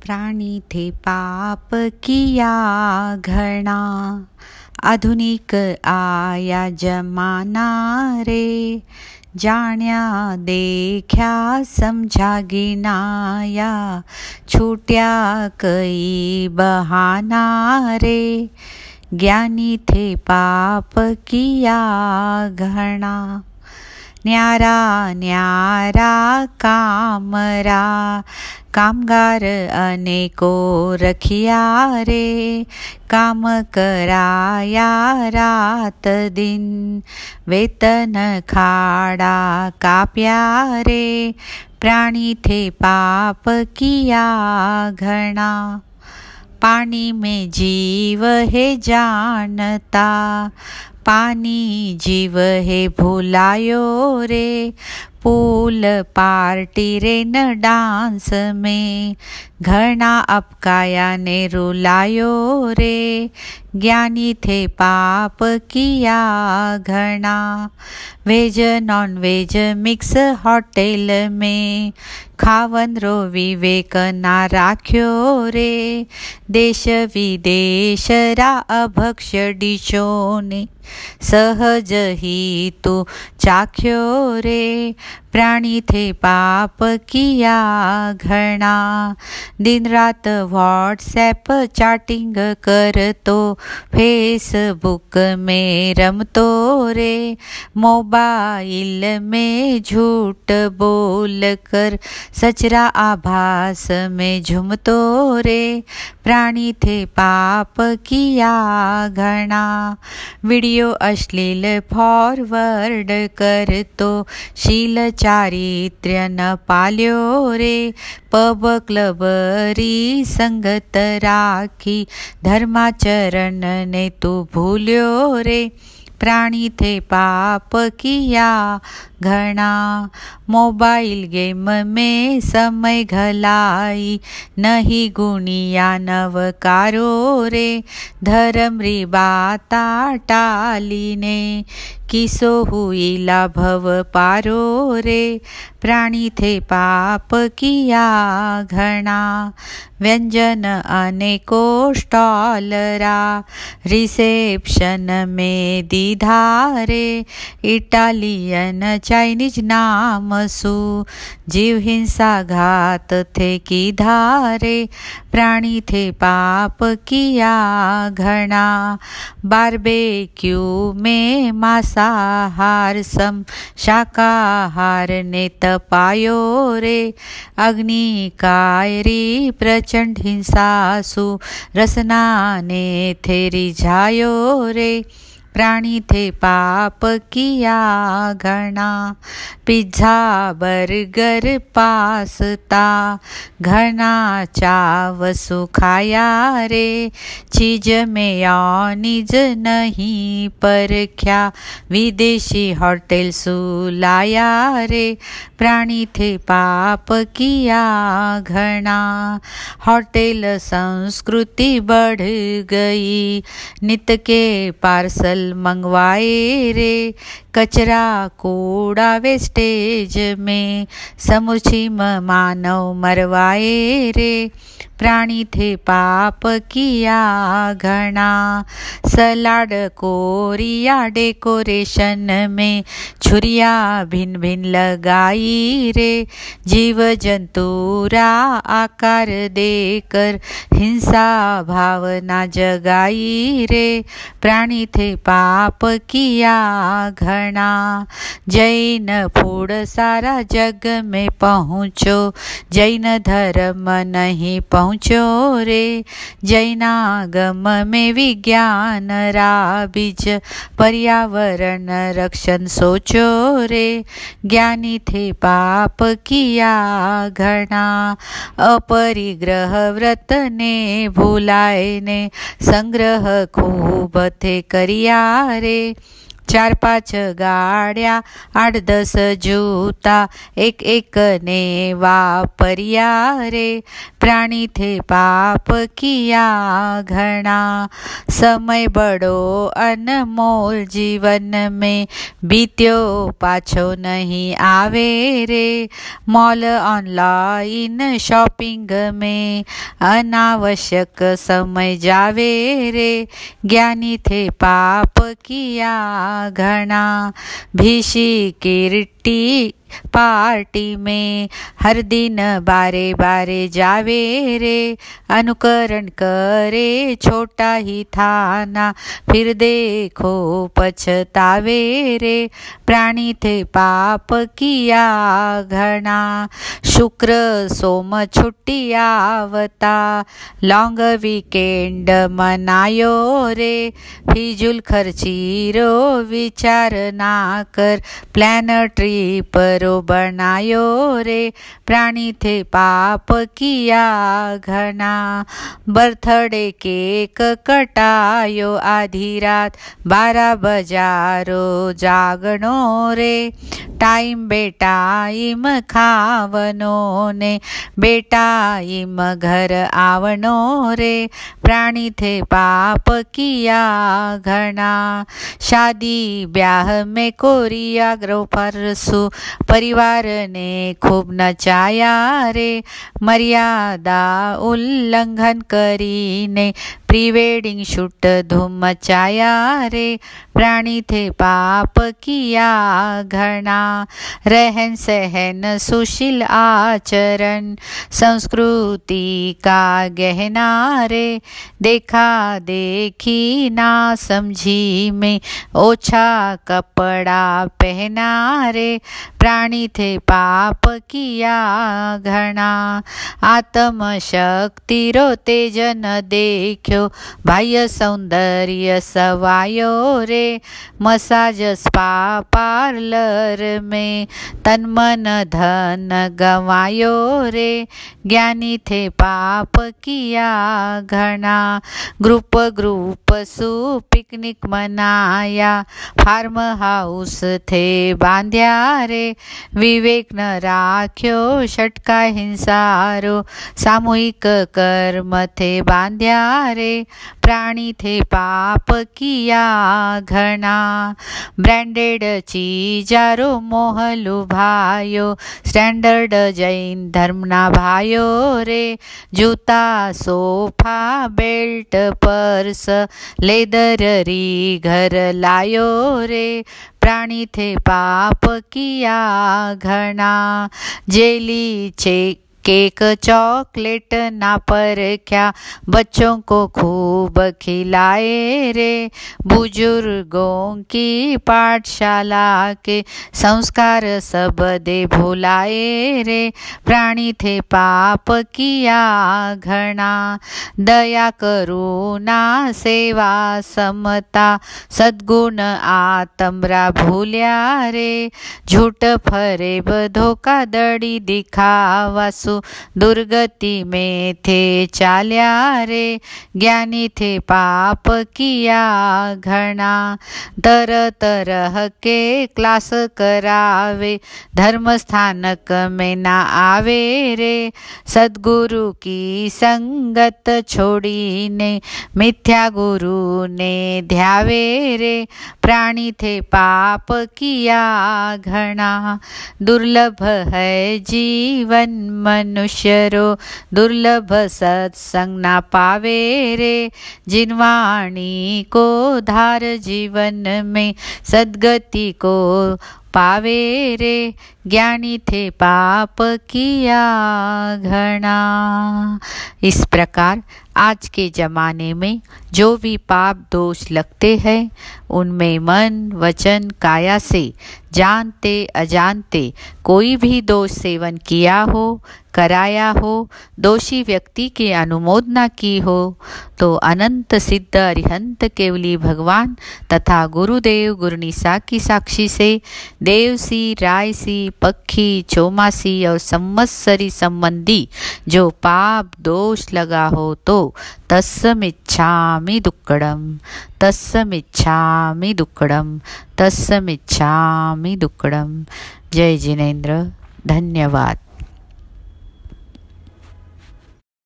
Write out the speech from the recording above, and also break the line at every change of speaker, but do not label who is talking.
प्राणी थे पाप किया घना, आधुनिक आया जमाना रे। जाण्या देखा समझा गिनाया, छूट्या कई बहाना रे। ज्ञानी थे पाप किया घना, न्यारा न्यारा कामरा। कामगार अनेको रखिया रे, काम कराया रात दिन। वेतन खाड़ा काप्या रे, प्राणी थे पाप किया घना। पानी में जीव है जानता, पानी जीव है भुलायो रे। पूल पार्टी रे न डांस में, घना अपकाया ने रुलायो रे। ज्ञानी थे पाप किया घना, veg non veg mix hotel में। खावन रो विवेक ना राख्यो रे, देश विदेश रा अभक्ष डिशो ने। सहज ही तू चाख्यो रे, प्राणी थे पाप किया घना। दिन रात व्हाट्सएप चैटिंग करतो, फेसबुक में रमतो रे। मोबाइल में झूठ बोल कर सचरा आभास में झुमतो रे। प्राणी थे पाप किया घना, वीडियो अश्लील फॉरवर्ड करतो, शील चारित्र्य न पाल्यो रे। पब क्लब री संगत राखी, धर्माचरण ने तू भूल्यो रे। प्राणी थे पाप किया घना, मोबाइल गेम में समय घलाई, नहीं गुनिया नवकारो रे। धर्म री बाता टाली ने, किसो हुई लाभव पारो रे। प्राणी थे पाप किया घना, व्यंजन अनेको स्टॉल रा। रिसेप्शन में दीधारे, इटालियन चाइनीज नाम सु। जीव हिंसा घात थे की धारे, प्राणी थे पाप किया घना। बारबेक्यू में मांसाहार सम शाकाहार ने तपायो रे। अग्निकायरी प्रचंड हिंसासु, रसना ने थे रिझायो रे। प्राणी थे पाप किया घना, पिज्जा बर्गर पास्ता, घना चाव सुखाया रे। चीज में योनिज नहीं परख्या, विदेशी होटल सुलाया रे। प्राणी थे पाप किया घना, होटल संस्कृति बढ़ गई, नित के पार्सल मंगवाए रे। कचरा कूड़ा वेस्टेज में, समुचिम मानव मरवाए रे। प्राणी थे पाप किया घना, सलाड कोरिया डेकोरेशन में, छुरिया भिन्न भिन्न लगाई रे। जीव जंतुरा आकार देकर, हिंसा भावना जगाई रे। प्राणी थे पाप किया घना, जैन फूड सारा जग में पहुँचो, जैन धर्म नहीं पहुँचो रे। जैनागम में विज्ञान रा बीज, पर्यावरण रक्षण सोचो रे। ज्ञानी थे पाप किया घना, अपरिग्रह व्रत ने भूलाए ने, संग्रह खूब थे करिया रे। 4-5 गाड्या 8-10 जूता, एक एक ने वापर्या रे। प्राणी थे पाप किया घना। समय बड़ो अनमोल जीवन में बीत्यो पाछो नहीं आवे रे। मॉल ऑनलाइन शॉपिंग में अनावश्यक समय जावे रे। ज्ञानी थे पाप किया घना। भीषी किरटी पार्टी में हर दिन बारे बारे जावे रे। अनुकरण करे छोटा ही थाना फिर देखो पछतावे रे। प्राणी थे पाप किया घना। शुक्र सोम छुट्टी आवता लॉन्ग वीकेंड मनायो रे। फिजूल खर्चीरो विचार ना कर प्लान ट्रिप बनायो रे। प्राणी थे पाप किया घना। बर्थडे केक कटायो आधी रात 12 बजारो जागनो रे। टाइम बेटाइम खावनो ने बेटाइम घर आवनो रे। प्राणी थे पाप किया घना। शादी ब्याह में कोरियाग्रो परसु परिवार ने खूब नचाया रे। मर्यादा उल्लंघन करीने प्री वेडिंग शूट धूम मचाया रे। प्राणी थे पाप किया घना। रहन सहन सुशील आचरण संस्कृति का गहना रे। देखा देखी ना समझी में ओछा कपड़ा पहना रे। प्राणी थे पाप किया घना। आत्म शक्ति रो तेज न देखो बाह्य सौंदर्य सवायो रे। मसाज स्पा पार्लर में तन मन धन गवायो रे। ज्ञानी थे पाप किया घना। ग्रुप सु पिकनिक मनाया फार्म हाउस थे बांध्या रे। विवेक न राख्यो षटका हिंसारो सामूहिक कर्म थे बांध्या रे। प्राणी थे पाप किया घना। ब्रांडेड चीजारो मोह लुभायो स्टैंडर्ड जैन धर्म ना भायो रे। जूता सोफा बेल्ट पर्स लेदर री घर लायो रे। प्राणी थे पाप किया घना। जेली केक चॉकलेट ना परख्या बच्चों को खूब खिलाए रे। बुजुर्गों की पाठशाला के संस्कार सब दे भुलाए रे। प्राणी थे पाप किया घना। दया करुणा सेवा समता सद्गुण आतमरा भूल्या रे। झूठ फरेब धोखाधड़ी दिखावा दुर्गति में थे चाल्या रे। ज्ञानी थे पाप किया घना। तरह तरह के क्लास करावे धर्म स्थानक में ना आवे रे। सद्गुरु की संगत छोड़ी ने मिथ्या गुरु ने ध्यावे रे। प्राणी थे पाप किया घना। दुर्लभ है जीवन मनुष्यरो दुर्लभ सत्संग ना पावे रे। जिनवाणी को धार जीवन में सद्गति को पावे रे। ज्ञानी थे पाप किया घना। इस प्रकार आज के ज़माने में जो भी पाप दोष लगते हैं उनमें मन वचन काया से जानते अजानते कोई भी दोष सेवन किया हो कराया हो दोषी व्यक्ति की अनुमोदना की हो तो अनंत सिद्ध अरिहंत केवली भगवान तथा गुरुदेव गुरुनिसा की साक्षी से देवसी रायसी पक्षी चौमासी और संवत्सरी संबंधी जो पाप दोष लगा हो तो तस्समिच्छामि दुक्कडम तस्समिच्छामि दुक्कडम तस्समिच्छामि दुक्कडम। जय जिनेन्द्र। धन्यवाद।